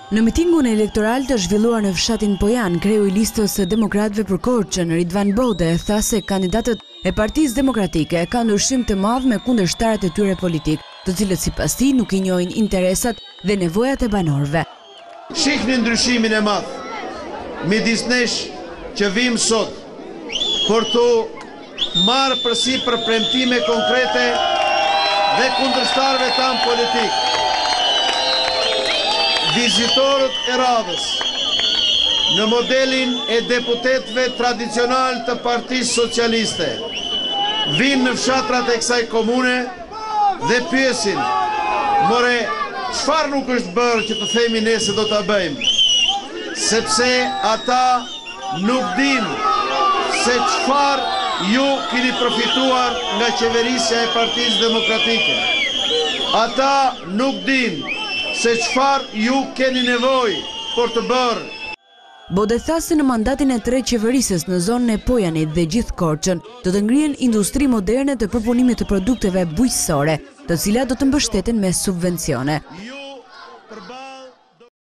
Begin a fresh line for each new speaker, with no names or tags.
Në mitingun elektoral të zhvilluar në fshatin Pojan, kreu I listës së Demokratëve për Korçën, Ridvan Bode, tha se kandidatët e Partisë Demokratike kanë ndryshim të madh me kundërshtarët e tyre politik, të cilët sipas tij nuk I njohin interesat dhe nevojat e banorëve.
Shihni ndryshimin e madh midis nesh që vim sot për të marrë përsipër premtime konkrete dhe kundërshtarëve tanë politik. Vizitorët e radhës në modelin e deputetëve tradicional të Partisë Socialiste vinë në fshatrat e kësaj komune dhe pyesin: "More, çfarë nuk është bërë që të themi ne se do ta bëjmë?" Sepse ata nuk dinë se çfarë ju keni përfituar nga qeverisja e Partisë Demokratike. Ata nuk dinë se çfarë ju keni nevojë për të bërë.
Bode tha se në mandatin e tretë qeverisës në zonën e Pojanit dhe gjithë Korçën do të ngrihen industri moderne të përpunimit të produkteve bujqësore, të cilat do të mbështeten me subvencione.